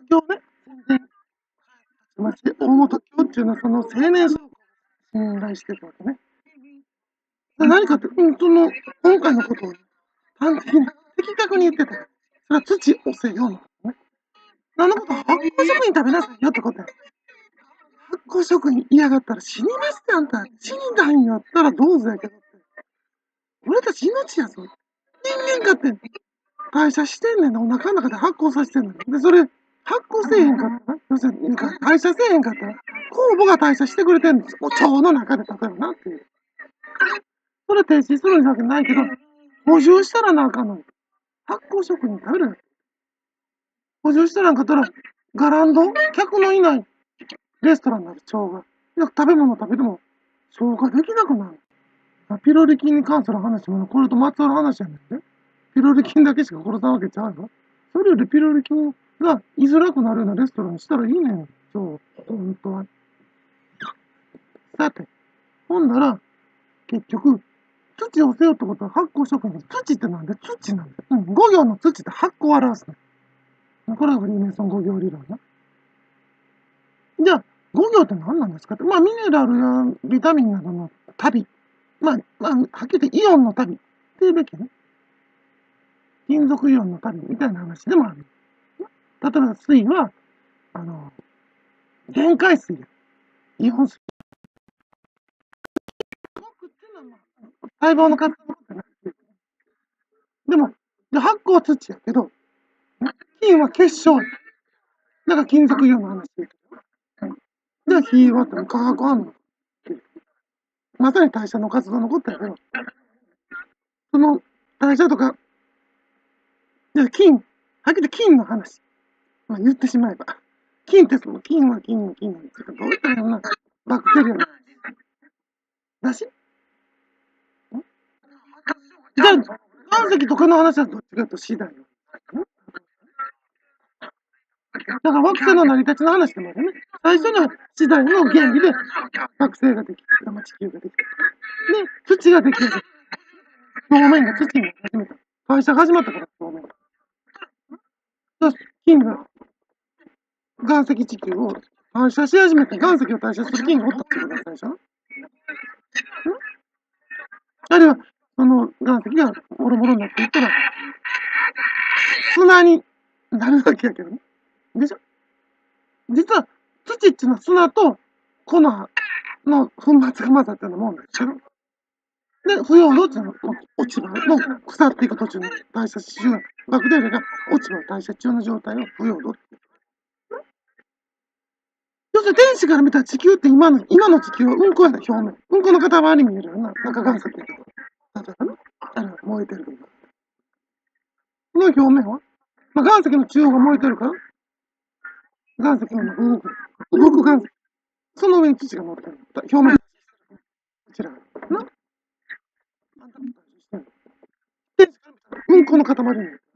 京ね、全然、大本京っていうのはその青年将校を信頼してたわけね。何かって、今回のことを端的に、的確に言ってた。それは土押せよのことね。何のこと発酵食品食べなさいよってことや。発酵食品嫌がったら死にますってあんた。死にたいんやったらどうぞやけどって。俺たち命やぞ。人間かって代謝してんねんな。お腹の中で発酵させてんねん。で、それ、発酵せえへんかったら、要するに代謝せえへんかったら、酵母が代謝してくれてんの。腸の中で例えばなっていう。それ停止するわけないけど、補充したらなあかんのに。発酵食品食べるよ。補充したらんかったら、ガランド客のいないレストランになる腸が。食べ物食べても消化できなくなる。ピロリ菌に関する話も、これとまつわる話やねんね。ピロリ菌だけしか殺さんわけちゃうよ。それよりピロリ菌が居づらくなるようなレストランにしたらいいねん。そう、本当は。さて、ほんなら、結局、土を背負ったことは発酵食品。土ってなんで土なんだ。5行の土って発酵を表すね。これがフリーメイソン5行理論な。じゃあ、5行って何なんですかって。まあ、ミネラルやビタミンなどの旅。はっきり言ってイオンの旅って言うべきね。金属イオンの旅みたいな話でもある。例えば水は、電解水や。イオン水。細胞の活動のことじゃなくて。でも、発酵は土やけど、金は結晶や。だから金属イオンの話やけど。じゃあ火は化学反応。まさに代謝の活動のことやけど、その代謝とか、じゃあ金、はっきり言って金の話。言ってしまえば。金ってその金は金の金なんですけど、どういったようなバクテリアだし、じゃあ、岩石とかの話はどっちかというと次第よ。だから惑星の成り立ちの話でもあるね。最初の次第の原理で惑星ができた。地球ができた。で、土ができた。表面が土に始めた。代謝が始まったから、表面が。金が岩石地球を反射し始めて、岩石を代謝する菌がおったってことが最初。あるいは、その岩石がボロボロになっていったら、砂になるわけやけどね。でしょ。実は、土っていうのは砂と粉の粉末が混ざったようなもんだけど。で、腐葉土っていうのは落ち葉の腐っていく途中の代謝中、バクテリアが落ち葉を代謝中の状態を腐葉土って。要するに天使から見たら地球って今の地球はうんこやな、表面。うんこの塊に見えるよな。なんか岩石って。例えばね。燃えてるけど。この表面は、岩石の中央が燃えてるから、岩石の動く岩石。その上に土が乗ってる。表面。こちらが。なあんたも対処してんの。天使から見たらうんこの塊に見える。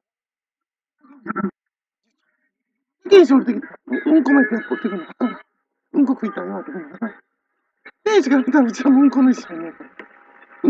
天使降りてきたら、うんこの池を取ってくるの。うんこ食いたいわってくるの。天使から見たらうちはうんこの石が見えるから。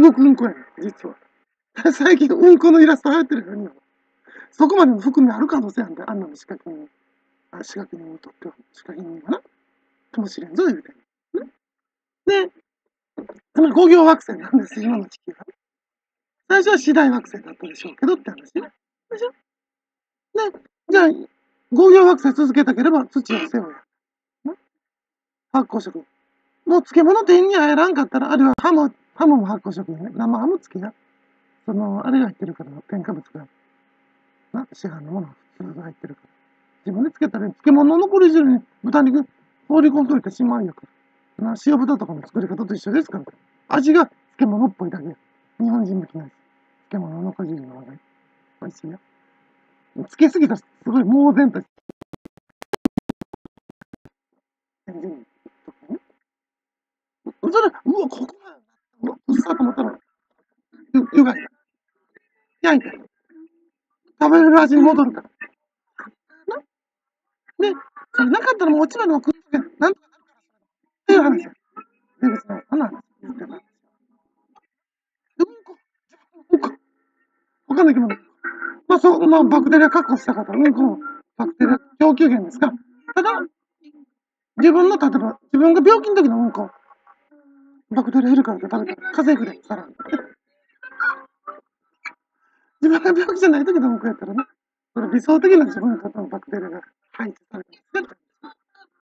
動くうんこやねん、実は。最近うんこのイラスト流行ってるからね。そこまでの含みある可能性あるんだ。あんなの仕掛けに。仕掛けにとっては、仕掛けにはな。かもしれんぞ、言うて。で、つまり工業惑星なんですよ、今の地球は。最初は次第惑星だったでしょうけどって話ね。でしょ。で、じゃあ、工業惑星続けたければ土を背負え。発酵食品。もう漬物手に入らんかったら、あるいはハムも発酵食品ね。生ハム付きや。あれが入ってるから、添加物が。市販のもの普通が入ってるから。自分でつけたら、漬物の残り汁に豚肉放り込んどいてしまうんやから。塩豚とかの作り方と一緒ですから。味が漬物っぽいだけ。日本人向きなんです。漬物の残り汁の方が美味しいよ。つけすぎたらすごい猛然と。それ、うわ、ここだよな。うっさと思ったら、湯がいた。焼いて。食べれる味に戻るから。で、それなかったらもう落ち葉でも食って、なんとかなるからっていう話や。で、別に、そんな話言ってた。うんこ、うんこ、他の生き物。バクテリア確保したかったら、うんこもバクテリア供給源ですが、ただ、自分の、例えば、自分が病気の時のうんこ、バクテリア減るからって食べたら、風邪ひくで、さらに。自分が病気じゃない時のうんこやったらね、それ理想的な自分にとってのバクテリアが排出されてますね。